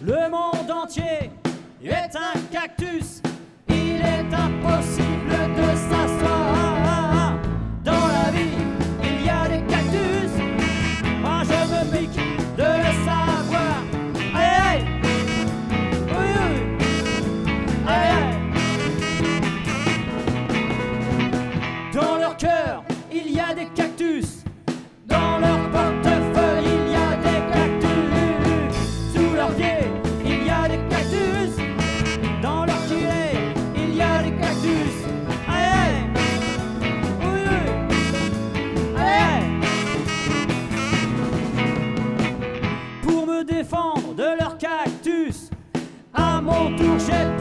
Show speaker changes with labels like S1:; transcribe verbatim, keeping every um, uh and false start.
S1: Le monde entier est un cactus. Il est impossible de s'asseoir. Dans la vie, il y a des cactus. Moi je me pique de le savoir. Aïe aïe, oui oui, aïe aïe. Dans leur cœur, il y a des cactus. Dans leur portefeuille, il y a des cactus. Sous leurs pieds, il y a des cactus. Dans leur gilet, il y a des cactus. Aïe aïe, oui oui, aïe aïe. Pour me défendre de leurs cactus, à mon tour j'ai